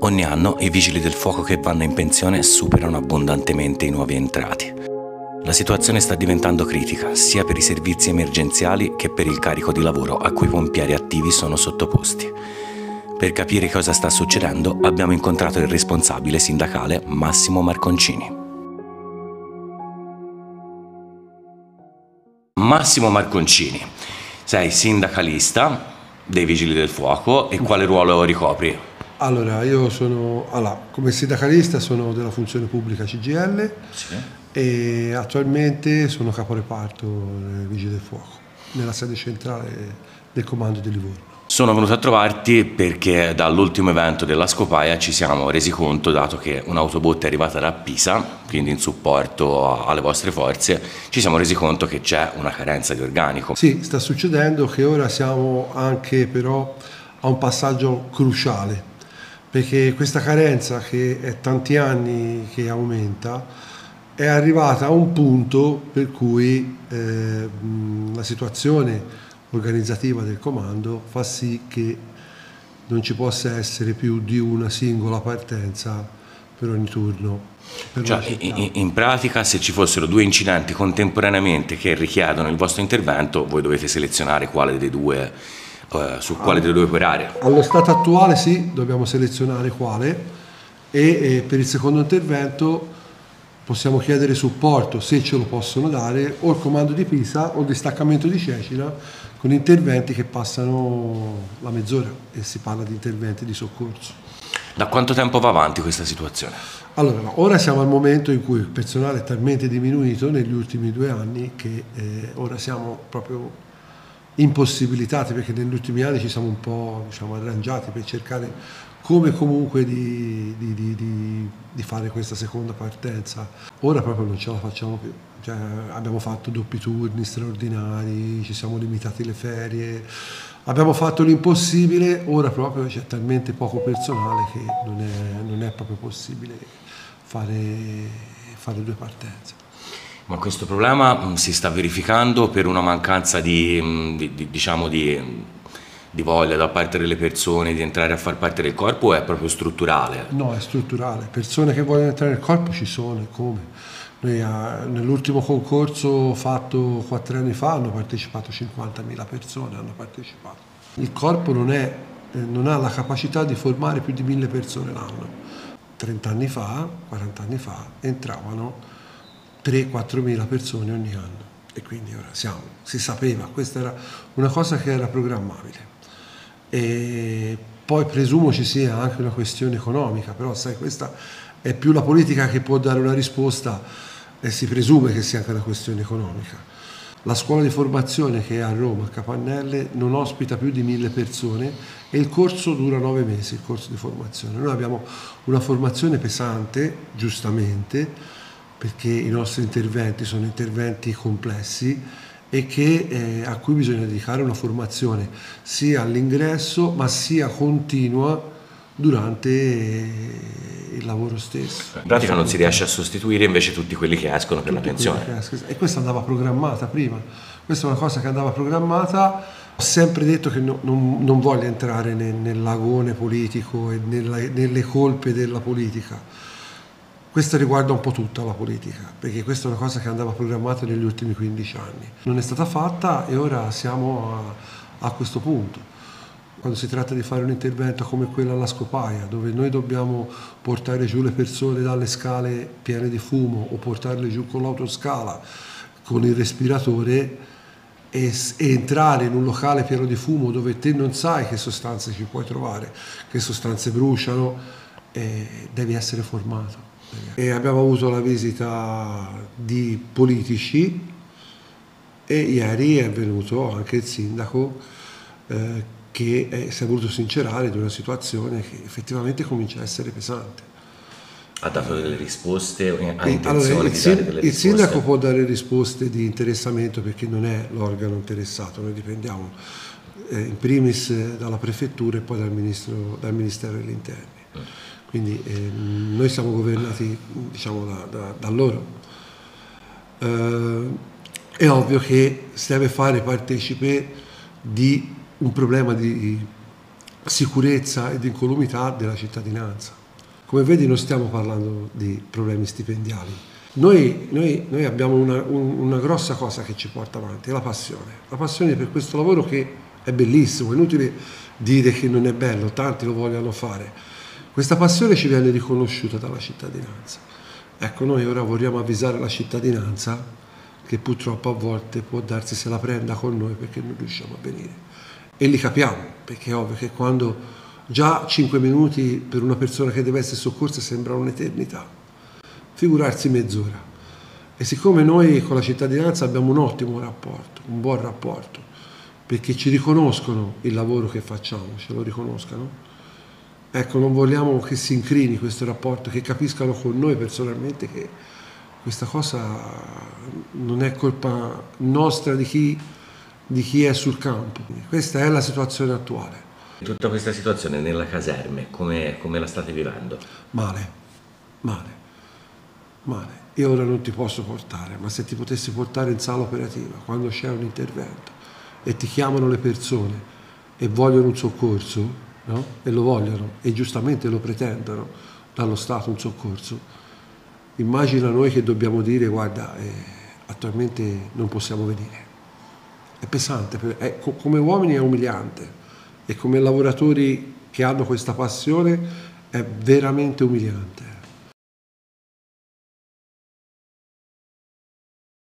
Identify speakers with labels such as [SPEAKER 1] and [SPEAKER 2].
[SPEAKER 1] Ogni anno i vigili del fuoco che vanno in pensione superano abbondantemente i nuovi entrati. La situazione sta diventando critica sia per i servizi emergenziali che per il carico di lavoro a cui i pompieri attivi sono sottoposti. Per capire cosa sta succedendo abbiamo incontrato il responsabile sindacale Massimo Marconcini. Massimo Marconcini, sei sindacalista dei Vigili del Fuoco e quale ruolo ricopri?
[SPEAKER 2] Allora, come sindacalista sono della funzione pubblica CGIL e attualmente sono caporeparto nei Vigili del Fuoco, nella sede centrale del comando di Livorno.
[SPEAKER 1] Sono venuto a trovarti perché dall'ultimo evento della Scopaia ci siamo resi conto, dato che un'autobotte è arrivata da Pisa, quindi in supporto alle vostre forze, ci siamo resi conto che c'è una carenza di organico.
[SPEAKER 2] Sì, sta succedendo che ora siamo anche però a un passaggio cruciale, perché questa carenza che è tanti anni che aumenta è arrivata a un punto per cui la situazione organizzativa del comando fa sì che non ci possa essere più di una singola partenza per ogni turno.
[SPEAKER 1] Cioè, in pratica, se ci fossero due incidenti contemporaneamente che richiedono il vostro intervento, voi dovete selezionare quale dei due, su quale delle due operare.
[SPEAKER 2] Allo stato attuale sì, dobbiamo selezionare quale e per il secondo intervento possiamo chiedere supporto, se ce lo possono dare, o il comando di Pisa o il distaccamento di Cecina, con interventi che passano la mezz'ora, e si parla di interventi di soccorso.
[SPEAKER 1] Da quanto tempo va avanti questa situazione?
[SPEAKER 2] Allora, ora siamo al momento in cui il personale è talmente diminuito negli ultimi 2 anni che ora siamo proprio impossibilitati, perché negli ultimi anni ci siamo un po' arrangiati per cercare come comunque di fare questa seconda partenza. Ora proprio non ce la facciamo più, cioè, abbiamo fatto doppi turni straordinari, ci siamo limitati le ferie, abbiamo fatto l'impossibile, ora proprio c'è talmente poco personale che non è proprio possibile fare 2 partenze.
[SPEAKER 1] Ma questo problema si sta verificando per una mancanza di voglia da parte delle persone di entrare a far parte del corpo, o è proprio strutturale?
[SPEAKER 2] No, è strutturale. Persone che vogliono entrare nel corpo ci sono, e come? Noi nell'ultimo concorso fatto 4 anni fa hanno partecipato 50.000 persone, hanno partecipato. Il corpo non ha la capacità di formare più di 1.000 persone l'anno. 30 anni fa, 40 anni fa, entravano 3-4.000 persone ogni anno. E quindi ora si sapeva, questa era una cosa che era programmabile. E poi presumo ci sia anche una questione economica, però sai, questa è più la politica che può dare una risposta, e si presume che sia anche una questione economica. La scuola di formazione che è a Roma, a Capannelle, non ospita più di 1.000 persone e il corso dura 9 mesi, il corso di formazione. Noi abbiamo una formazione pesante, giustamente, perché i nostri interventi sono interventi complessi e a cui bisogna dedicare una formazione sia all'ingresso ma sia continua durante il lavoro stesso.
[SPEAKER 1] In pratica non si riesce a sostituire invece tutti quelli che escono per la pensione.
[SPEAKER 2] E questa andava programmata prima, questa è una cosa che andava programmata. Ho sempre detto che non voglio entrare nel lagone politico e nelle colpe della politica. Questo riguarda un po' tutta la politica, perché questa è una cosa che andava programmata negli ultimi 15 anni. Non è stata fatta e ora siamo a questo punto. Quando si tratta di fare un intervento come quello alla Scopaia, dove noi dobbiamo portare giù le persone dalle scale piene di fumo o portarle giù con l'autoscala, con il respiratore, e entrare in un locale pieno di fumo dove te non sai che sostanze ci puoi trovare, che sostanze bruciano, devi essere formato. E abbiamo avuto la visita di politici e ieri è venuto anche il sindaco che si è voluto sincerare di una situazione che effettivamente comincia a essere pesante.
[SPEAKER 1] Ha dato delle risposte, ha intenzione di dare delle risposte?
[SPEAKER 2] Il sindaco può dare risposte di interessamento perché non è l'organo interessato, noi dipendiamo in primis dalla prefettura e poi dal Ministero degli Interni. Quindi noi siamo governati, diciamo, da loro. È ovvio che si deve fare partecipe di un problema di sicurezza e di incolumità della cittadinanza. Come vedi non stiamo parlando di problemi stipendiali. Noi abbiamo una grossa cosa che ci porta avanti, è la passione per questo lavoro che è bellissimo, è inutile dire che non è bello, tanti lo vogliono fare. Questa passione ci viene riconosciuta dalla cittadinanza. Ecco, noi ora vogliamo avvisare la cittadinanza che purtroppo a volte può darsi se la prenda con noi perché non riusciamo a venire. E li capiamo, perché è ovvio che quando già 5 minuti per una persona che deve essere soccorsa sembra un'eternità, figurarsi mezz'ora. E siccome noi con la cittadinanza abbiamo un ottimo rapporto, un buon rapporto, perché ci riconoscono il lavoro che facciamo, ce lo riconoscano, ecco, non vogliamo che si incrini questo rapporto, che capiscano con noi personalmente che questa cosa non è colpa nostra di chi è sul campo. Questa è la situazione attuale.
[SPEAKER 1] Tutta questa situazione nella caserme, come la state vivendo?
[SPEAKER 2] Male. Io ora non ti posso portare, ma se ti potessi portare in sala operativa, quando c'è un intervento e ti chiamano le persone e vogliono un soccorso, no? E lo vogliono, e giustamente lo pretendono dallo Stato un soccorso, immagina noi che dobbiamo dire guarda, attualmente non possiamo venire. È pesante, come uomini è umiliante e come lavoratori che hanno questa passione è veramente umiliante.